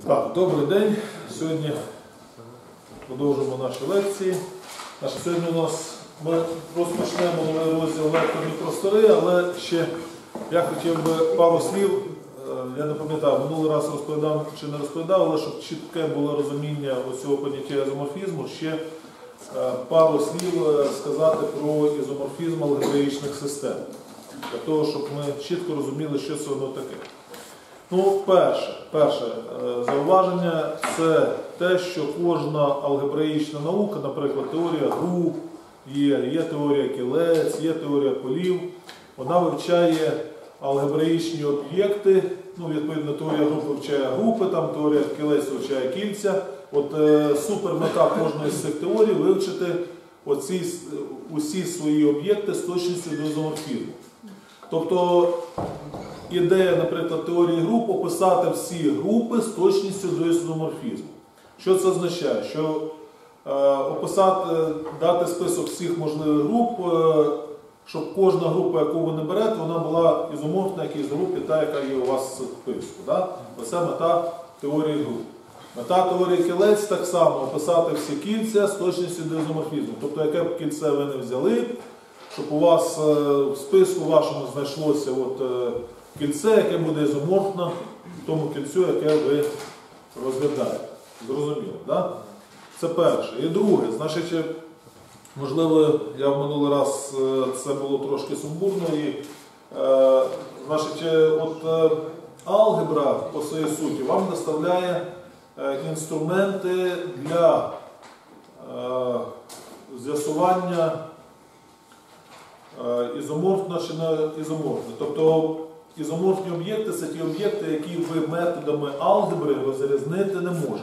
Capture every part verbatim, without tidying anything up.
Так, добрий день. Сьогодні продовжуємо наші лекції. Сьогодні у нас ми розпочнемо новий розділ лекторні простори, але ще я хотів би пару слів, я не пам'ятаю, минулий раз розповідав чи не розповідав, але щоб чітке було розуміння цього поняття ізоморфізму, ще пару слів сказати про ізоморфізм алгебраїчних систем, для того, щоб ми чітко розуміли, що це воно таке. Ну, перше, перше зауваження – це те, що кожна алгебраїчна наука, наприклад, теорія груп, є, є теорія кілець, є теорія полів, вона вивчає алгебраїчні об'єкти, ну, відповідно, теорія груп вивчає групи, там теорія кілець вивчає кільця. От е, супермета кожної з цих теорій вивчити оці, усі свої об'єкти з точністю до ізоморфізму. Тобто, ідея, наприклад, теорії груп – описати всі групи з точністю до ізоморфізму. Що це означає? Що е, описати, дати список всіх можливих груп, е, щоб кожна група, яку ви не берете, вона була ізоморфна якійсь групі, та, яка є у вас в списку. Да? Оце мета теорії груп. Мета теорії кілець так само – описати всі кільця з точністю до ізоморфізму. Тобто, яке б кільце ви не взяли, щоб у вас е, в списку вашому знайшлося от, е, кільце, яке буде ізоморфно тому кільцю, яке ви розглядаєте. Зрозуміло, да? Це перше. І друге, значить, можливо, я в минулий раз це було трошки сумбурно, і, е, значить, от е, алгебра по своїй суті вам доставляє е, інструменти для е, з'ясування е, ізоморфно чи не ізоморфно. Тобто, ізоморфні об'єкти – це ті об'єкти, які ви методами алгебри розрізнити не можете.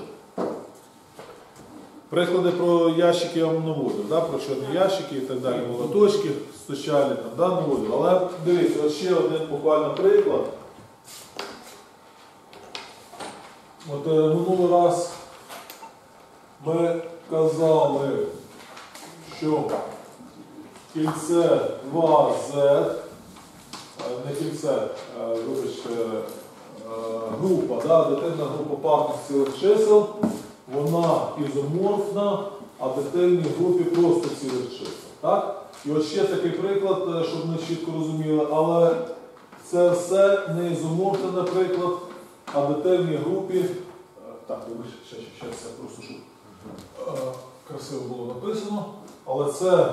Приклади про ящики я вам наводив, да? Про чорні ящики і так далі, молоточки, стучалі, там, да, наводив. Але дивіться, ось ще один буквально приклад. От минулий раз ми казали, що кільце два зет, не кільце, вибачте, група, да, дитина група парних цілих чисел, вона ізоморфна, а в дитильній групі просто цілих чисел. Так? І от ще такий приклад, щоб ми чітко розуміли, але це все не ізоморфне, наприклад, а в дитильній групі, так, ще, ще, ще це просто, щоб красиво було написано, але це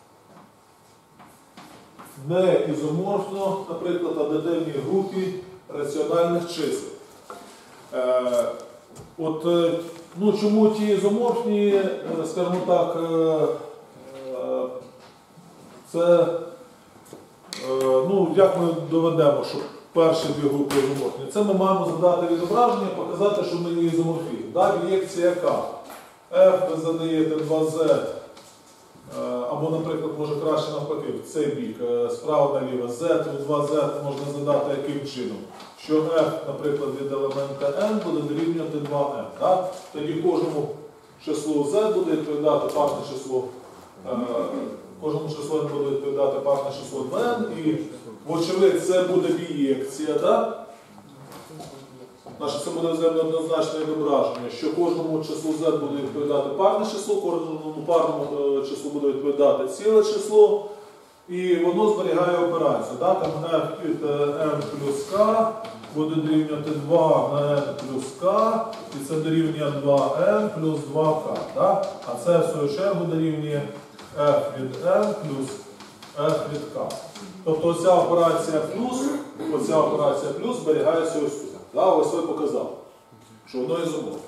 не ізоморфно, наприклад, а в дитильній групі раціональних чисел. Е, от, ну, чому ті ізоморфні, скажімо так, е, е, це, е, ну, як ми доведемо, що перші дві групи ізоморфні? Це ми маємо задати відображення, показати, що ми є ізоморфізм. Да, ін'єкція яка? F ви задаєте два зет, або, наприклад, може краще навпаки, в цей бік, справа наліво, z, два зет можна задати яким чином? Що f, наприклад, від елемента n буде дорівнювати два ен. Так? Тоді кожному числу z буде відповідати парне число, е, кожному числу n буде відповідати парне число два ен, і, вочевидь, це буде бієкція, так? Значить, це буде взаємооднозначне відображення, що кожному числу z буде відповідати парне число, кожному парному числу буде відповідати ціле число, і воно зберігає операцію. Да? Там f від n плюс k буде дорівнювати два на n плюс k, і це дорівнює два ен плюс два ка. Да? А це, в свою чергу, дорівнює f від n плюс f від k. Тобто оця операція плюс, оця операція плюс зберігається ось тут. Да, ось ви показали, що воно ізоморфне.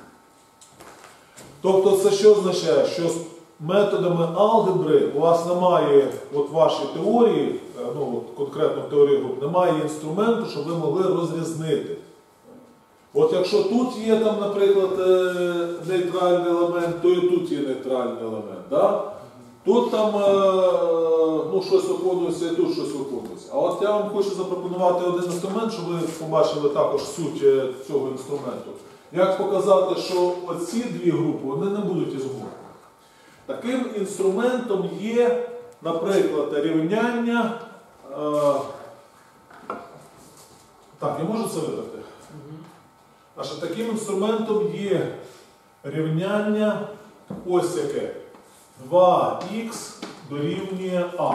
Тобто це що означає? Що з методами алгебри у вас немає, от в вашій теорії, ну, конкретно в теорії груп, немає інструменту, щоб ви могли розрізнити. От якщо тут є, там, наприклад, нейтральний елемент, то і тут є нейтральний елемент. Да? Тут там ну, щось виконується і тут щось виконується. А от я вам хочу запропонувати один інструмент, щоб ви побачили також суть цього інструменту. Як показати, що оці дві групи вони не будуть ізоморфні. Таким інструментом є, наприклад, рівняння. Е... Так, я можу це видати? Значить, таким інструментом є рівняння ось яке. два х дорівнює А.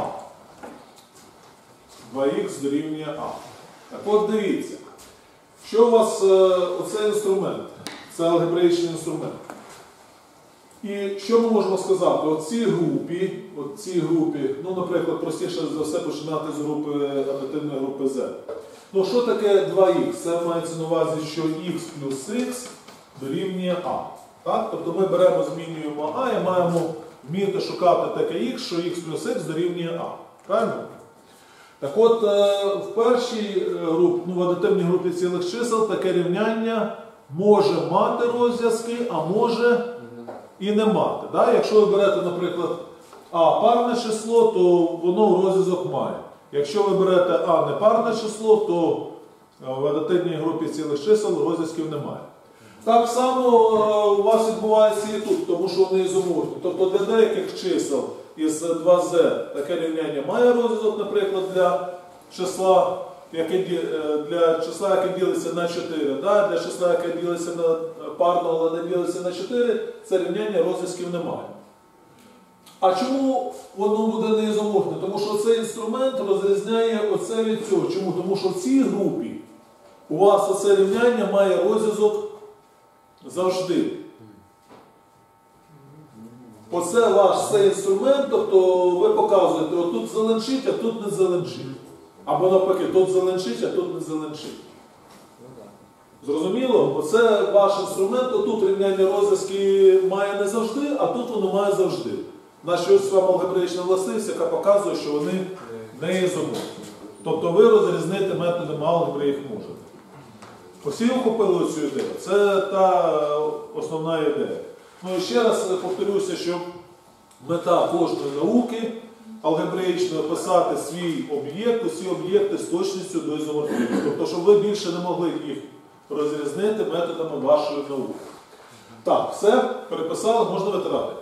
два х дорівнює А. Так от дивіться, що у вас е, оцей інструмент? Це алгебраїчний інструмент. І що ми можемо сказати? От цій групі, от цій групі, ну, наприклад, простіше за все починати з групи адитивної групи Z. Ну, що таке два х? Це мається на увазі, що х плюс х дорівнює А. Так? Тобто ми беремо, змінюємо А і маємо вміти шукати таке х, що х плюс х дорівнює А. Правильно? Так от, в першій групі, ну, в адитивній групі цілих чисел таке рівняння може мати розв'язки, а може і не мати. Да? Якщо ви берете, наприклад, А парне число, то воно розв'язок має. Якщо ви берете А непарне число, то в адитивній групі цілих чисел розв'язків немає. Так само у вас відбувається і тут, тому що вони ізоморфні. Тобто для деяких чисел із два зет таке рівняння має розв'язок, наприклад, для числа, яке, для числа, яке ділиться на чотири. Да? Для числа, яке ділиться на парно, але не ділиться на чотири, це рівняння розв'язків немає. А чому воно буде не ізоморфне? Тому що цей інструмент розрізняє оце від цього. Чому? Тому що в цій групі у вас оце рівняння має розв'язок завжди. Оце ваш цей інструмент, тобто ви показуєте, отут зеленчить, а тут не зеленчить. Або навпаки, тут зеленчить, а тут не зеленчить. Зрозуміло? Оце ваш інструмент, отут рівняння розв'язки має не завжди, а тут воно має завжди. Наша ось вам алгебраїчна властивість, яка показує, що вони не ізоморфні. Тобто ви розрізнити методами алгебри їх можете. Усі охопили цю ідею. Це та основна ідея. Ну і ще раз повторюся, що мета кожної науки алгебраїчної описати свій об'єкт, усі об'єкти з точністю до ізоморфізму. Тобто, щоб ви більше не могли їх розрізнити методами вашої науки. Так, все, переписали, можна витирати.